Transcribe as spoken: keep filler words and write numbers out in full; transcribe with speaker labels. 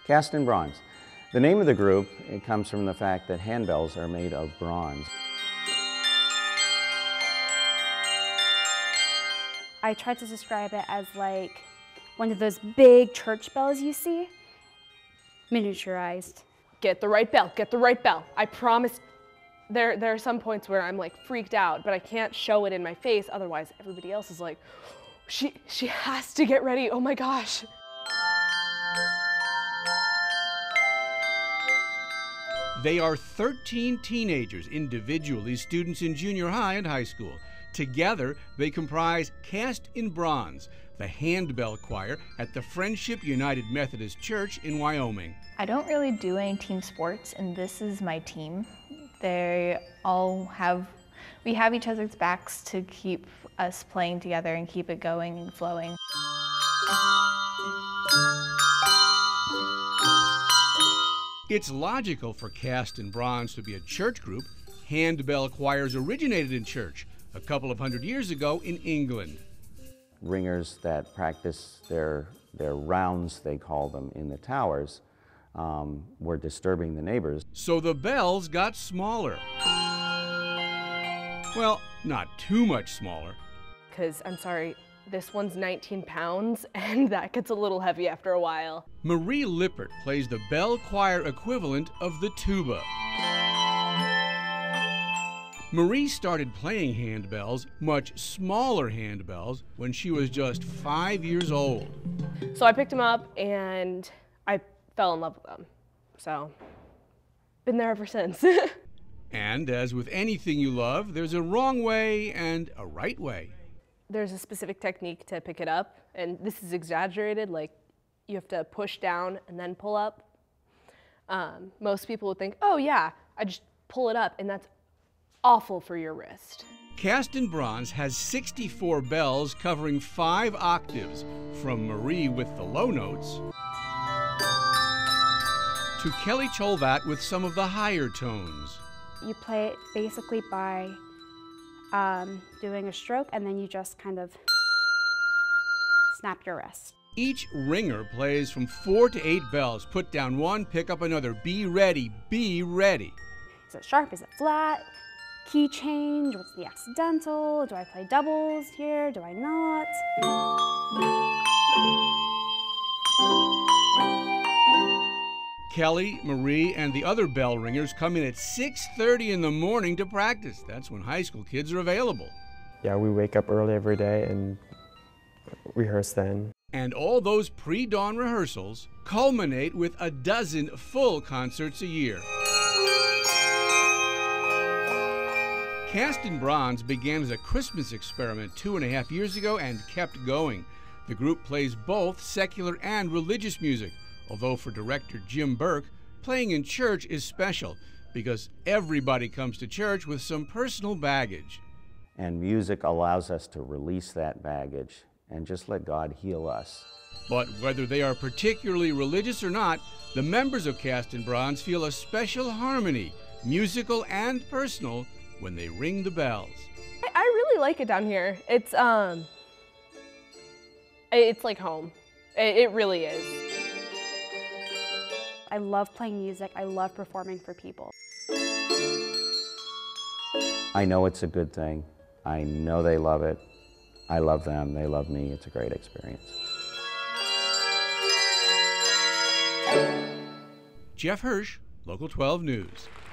Speaker 1: Cast in bronze. The name of the group, it comes from the fact that handbells are made of bronze.
Speaker 2: I tried to describe it as like one of those big church bells you see, miniaturized.
Speaker 3: Get the right bell, get the right bell. I promise. There, there are some points where I'm like freaked out, but I can't show it in my face, otherwise everybody else is like, she, she has to get ready, oh my gosh.
Speaker 4: They are thirteen teenagers, individually students in junior high and high school. Together, they comprise Cast in Bronze, the handbell choir at the Friendship United Methodist Church in Wyoming.
Speaker 5: I don't really do any team sports, and this is my team. They all have, we have each other's backs to keep us playing together and keep it going and flowing.
Speaker 4: It's logical for Cast in Bronze to be a church group. Handbell choirs originated in church a couple of hundred years ago in England.
Speaker 1: Ringers that practice their, their rounds, they call them, in the towers, um, were disturbing the neighbors.
Speaker 4: So the bells got smaller. Well, not too much smaller.
Speaker 3: Because, I'm sorry, this one's nineteen pounds, and that gets a little heavy after a while.
Speaker 4: Marie Lippert plays the bell choir equivalent of the tuba. Marie started playing handbells, much smaller handbells, when she was just five years old.
Speaker 3: So I picked them up and I fell in love with them. So, been there ever since.
Speaker 4: And as with anything you love, there's a wrong way and a right way.
Speaker 3: There's a specific technique to pick it up, and this is exaggerated, like you have to push down and then pull up. Um, most people would think, oh yeah, I just pull it up, and that's awful for your wrist.
Speaker 4: Cast in Bronze has sixty-four bells covering five octaves, from Marie with the low notes to Kelly Cholvat with some of the higher tones.
Speaker 2: You play it basically by um, doing a stroke, and then you just kind of snap your wrist.
Speaker 4: Each ringer plays from four to eight bells. Put down one, pick up another. Be ready, be ready.
Speaker 2: Is it sharp, is it flat? Key change, what's the accidental? Do I play doubles here, do I not?
Speaker 4: Kelly, Marie, and the other bell ringers come in at six thirty in the morning to practice. That's when high school kids are available.
Speaker 6: Yeah, we wake up early every day and rehearse then.
Speaker 4: And all those pre-dawn rehearsals culminate with a dozen full concerts a year. Cast in Bronze began as a Christmas experiment two and a half years ago and kept going. The group plays both secular and religious music, although for director Jim Burke, playing in church is special because everybody comes to church with some personal baggage.
Speaker 1: And music allows us to release that baggage and just let God heal us.
Speaker 4: But whether they are particularly religious or not, the members of Cast in Bronze feel a special harmony, musical and personal, when they ring the bells.
Speaker 3: I, I really like it down here. It's, um, it's like home. It, it really is.
Speaker 2: I love playing music, I love performing for people.
Speaker 1: I know it's a good thing. I know they love it. I love them, they love me. It's a great experience.
Speaker 4: Jeff Hirsch, Local twelve News.